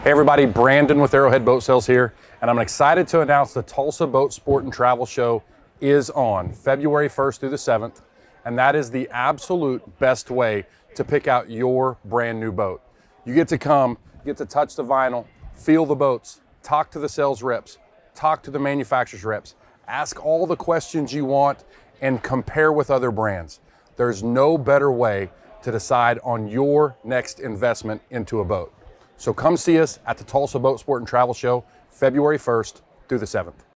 Hey everybody, Brandon with Arrowhead Boat Sales here, and I'm excited to announce the Tulsa Boat Sport and Travel Show is on February 1st through the 7th, and that is the absolute best way to pick out your brand new boat. You get to come, get to touch the vinyl, feel the boats, talk to the sales reps, talk to the manufacturer's reps, ask all the questions you want, and compare with other brands. There's no better way to decide on your next investment into a boat. So come see us at the Tulsa Boat Sport and Travel Show, February 1st through the 7th.